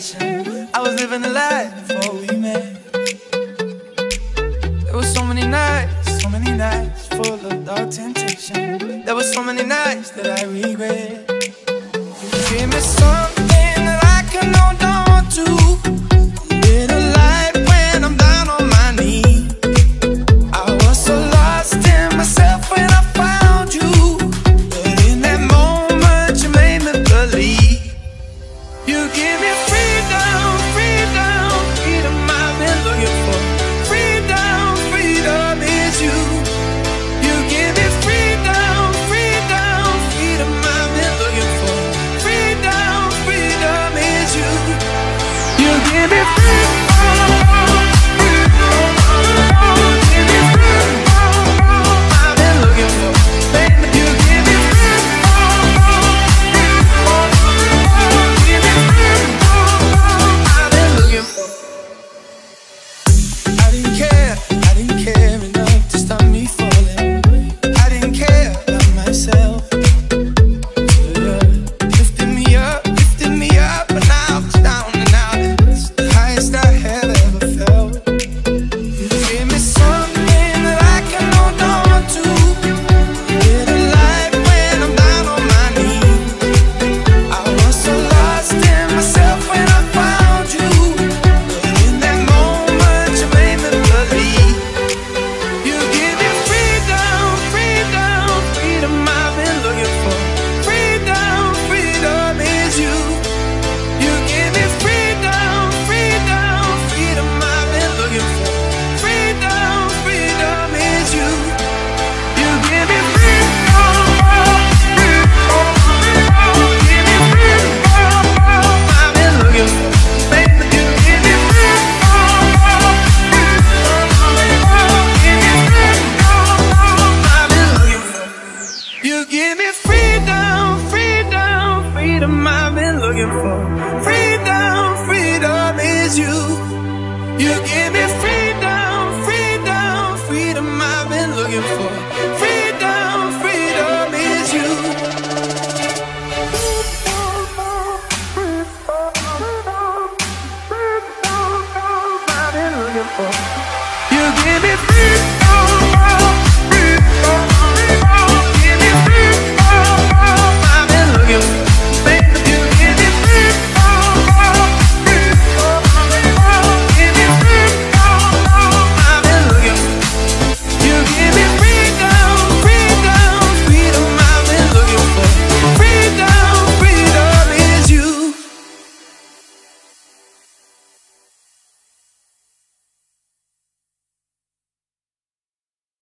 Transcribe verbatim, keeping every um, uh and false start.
temptation. I was living a life before we met. There were so many nights, so many nights full of dark temptation. There were so many nights that I regret. You gave me something that I can hold on to. A little light when I'm down on my knees. I was so lost in myself when I found you, but in that moment you made me believe. You give me freedom, freedom, freedom I've been looking for. Freedom, freedom is you. You give me freedom, freedom, freedom I've been looking for. Freedom, freedom is you. You give me freedom. You give me freedom.